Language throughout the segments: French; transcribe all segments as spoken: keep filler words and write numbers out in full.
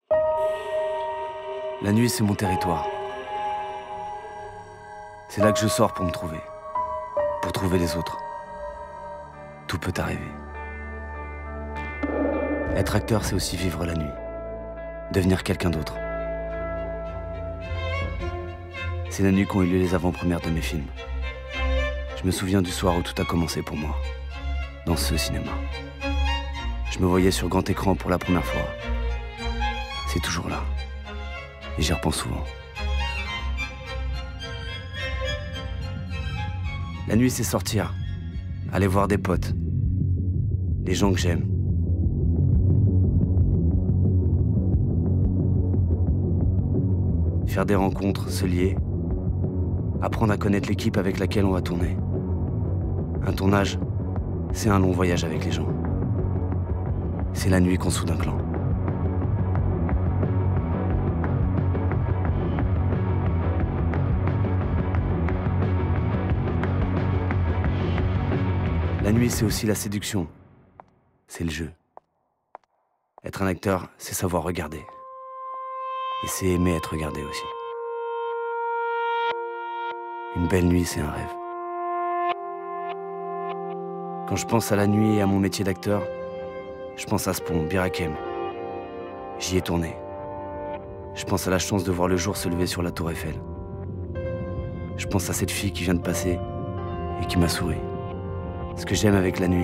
La nuit, c'est mon territoire. C'est là que je sors pour me trouver. Pour trouver les autres. Tout peut arriver. Être acteur, c'est aussi vivre la nuit. Devenir quelqu'un d'autre. C'est la nuit qu'ont eu lieu les avant-premières de mes films. Je me souviens du soir où tout a commencé pour moi. Dans ce cinéma. Je me voyais sur grand écran pour la première fois. C'est toujours là. Et j'y repense souvent. La nuit, c'est sortir. Aller voir des potes. Les gens que j'aime. Faire des rencontres, se lier. Apprendre à connaître l'équipe avec laquelle on va tourner. Un tournage, c'est un long voyage avec les gens. C'est la nuit qu'on soude un clan. La nuit, c'est aussi la séduction. C'est le jeu. Être un acteur, c'est savoir regarder. Et c'est aimer être regardé aussi. Une belle nuit, c'est un rêve. Quand je pense à la nuit et à mon métier d'acteur, je pense à ce pont, Bir Hakeim. J'y ai tourné. Je pense à la chance de voir le jour se lever sur la tour Eiffel. Je pense à cette fille qui vient de passer et qui m'a souri. Ce que j'aime avec la nuit,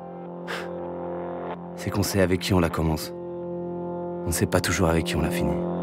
c'est qu'on sait avec qui on la commence. On ne sait pas toujours avec qui on la finit.